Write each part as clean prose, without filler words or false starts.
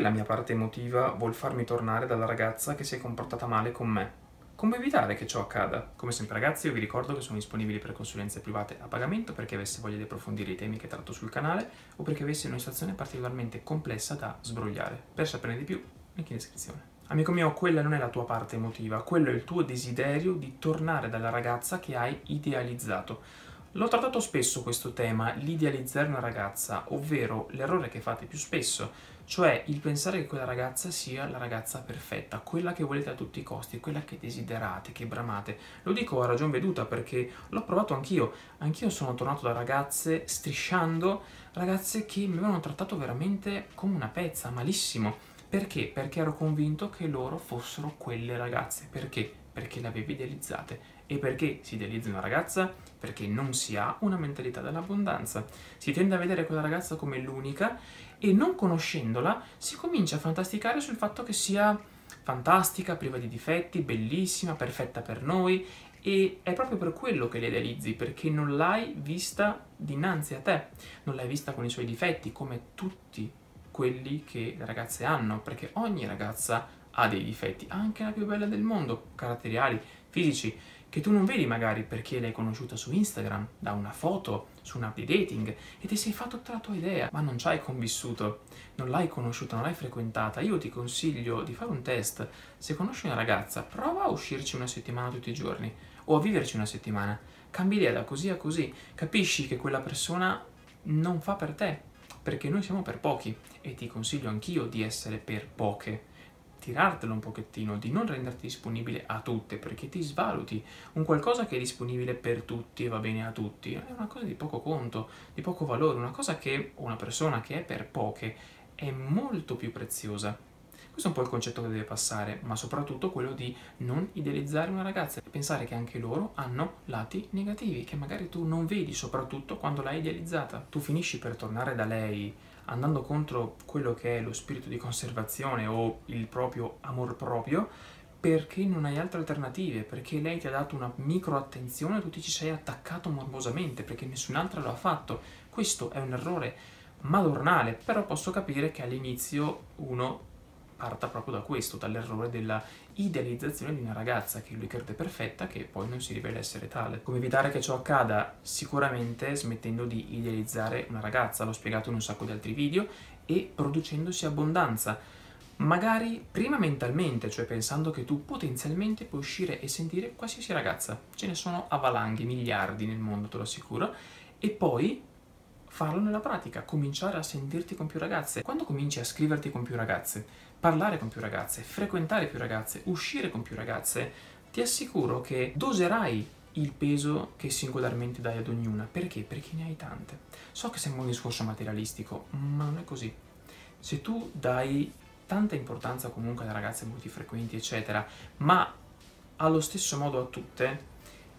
la mia parte emotiva vuol farmi tornare dalla ragazza che si è comportata male con me? Come evitare che ciò accada? Come sempre ragazzi, io vi ricordo che sono disponibili per consulenze private a pagamento per chi avesse voglia di approfondire i temi che tratto sul canale o per chi avesse una situazione particolarmente complessa da sbrogliare. Per saperne di più, link in descrizione. Amico mio, quella non è la tua parte emotiva, quello è il tuo desiderio di tornare dalla ragazza che hai idealizzato. L'ho trattato spesso questo tema, l'idealizzare una ragazza, ovvero l'errore che fate più spesso, cioè il pensare che quella ragazza sia la ragazza perfetta, quella che volete a tutti i costi, quella che desiderate, che bramate. Lo dico a ragion veduta perché l'ho provato anch'io. Anch'io sono tornato da ragazze strisciando, ragazze che mi avevano trattato veramente come una pezza, malissimo. Perché? Perché ero convinto che loro fossero quelle ragazze. Perché? Perché le avevo idealizzate. E perché si idealizza una ragazza? Perché non si ha una mentalità dell'abbondanza. Si tende a vedere quella ragazza come l'unica e non conoscendola si comincia a fantasticare sul fatto che sia fantastica, priva di difetti, bellissima, perfetta per noi, e è proprio per quello che le idealizzi, perché non l'hai vista dinanzi a te, non l'hai vista con i suoi difetti, come tutti quelli che le ragazze hanno, perché ogni ragazza ha dei difetti, anche la più bella del mondo, caratteriali, fisici, che tu non vedi magari perché l'hai conosciuta su Instagram, da una foto, su un'app di dating, e ti sei fatto tutta la tua idea, ma non ci hai convissuto, non l'hai conosciuta, non l'hai frequentata. Io ti consiglio di fare un test. Se conosci una ragazza, prova a uscirci una settimana tutti i giorni, o a viverci una settimana. Cambi idea da così a così, capisci che quella persona non fa per te, perché noi siamo per pochi, e ti consiglio anch'io di essere per poche. Tirartelo un pochettino, di non renderti disponibile a tutte, perché ti svaluti. Un qualcosa che è disponibile per tutti e va bene a tutti è una cosa di poco conto, di poco valore. Una cosa che, una persona che è per poche, è molto più preziosa. Questo è un po' il concetto che deve passare, ma soprattutto quello di non idealizzare una ragazza e pensare che anche loro hanno lati negativi, che magari tu non vedi, soprattutto quando l'hai idealizzata. Tu finisci per tornare da lei andando contro quello che è lo spirito di conservazione o il proprio amor proprio, perché non hai altre alternative, perché lei ti ha dato una micro attenzione e tu ti ci sei attaccato morbosamente, perché nessun'altra lo ha fatto. Questo è un errore madornale, però posso capire che all'inizio uno parta proprio da questo, dall'errore della idealizzazione di una ragazza che lui crede perfetta, che poi non si rivela essere tale. Come evitare che ciò accada? Sicuramente smettendo di idealizzare una ragazza, l'ho spiegato in un sacco di altri video, e producendosi abbondanza. Magari prima mentalmente, cioè pensando che tu potenzialmente puoi uscire e sentire qualsiasi ragazza. Ce ne sono a valanghe, miliardi nel mondo, te lo assicuro, e poi farlo nella pratica, cominciare a sentirti con più ragazze. Quando cominci a scriverti con più ragazze, parlare con più ragazze, frequentare più ragazze, uscire con più ragazze, ti assicuro che doserai il peso che singolarmente dai ad ognuna. Perché? Perché ne hai tante. So che sembra un discorso materialistico, ma non è così. Se tu dai tanta importanza comunque alle ragazze molti frequenti, eccetera, ma allo stesso modo a tutte,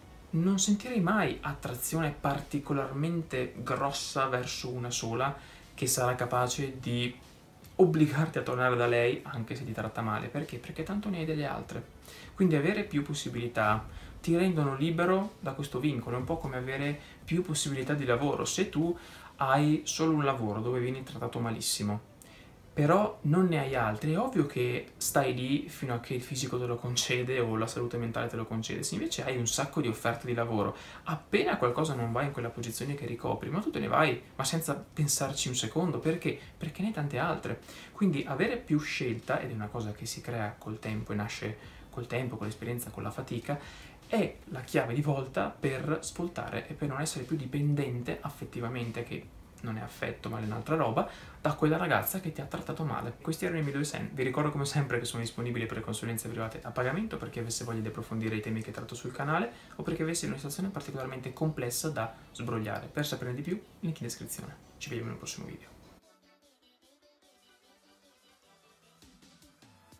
non sentirei mai attrazione particolarmente grossa verso una sola che sarà capace di obbligarti a tornare da lei anche se ti tratta male. Perché? Perché tanto ne hai delle altre. Quindi avere più possibilità ti rendono libero da questo vincolo. È un po' come avere più possibilità di lavoro. Se tu hai solo un lavoro dove vieni trattato malissimo, però non ne hai altri, è ovvio che stai lì fino a che il fisico te lo concede o la salute mentale te lo concede. Se invece hai un sacco di offerte di lavoro, appena qualcosa non va in quella posizione che ricopri, ma tu te ne vai, ma senza pensarci un secondo. Perché? Perché ne hai tante altre. Quindi avere più scelta, ed è una cosa che si crea col tempo e nasce col tempo, con l'esperienza, con la fatica, è la chiave di volta per svoltare e per non essere più dipendente affettivamente, che non è affetto ma è un'altra roba, da quella ragazza che ti ha trattato male. Questi erano i miei due sen. Vi ricordo come sempre che sono disponibili per consulenze private a pagamento per chi avesse voglia di approfondire i temi che tratto sul canale o per chi avesse una situazione particolarmente complessa da sbrogliare. Per saperne di più, link in descrizione. Ci vediamo nel prossimo video.